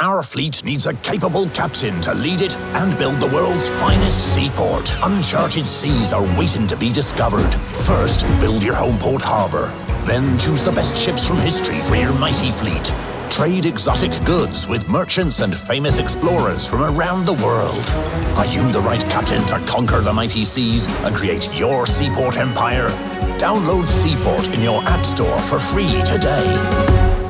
Our fleet needs a capable captain to lead it and build the world's finest seaport. Uncharted seas are waiting to be discovered. First, build your home port harbor. Then choose the best ships from history for your mighty fleet. Trade exotic goods with merchants and famous explorers from around the world. Are you the right captain to conquer the mighty seas and create your seaport empire? Download Seaport in your app store for free today.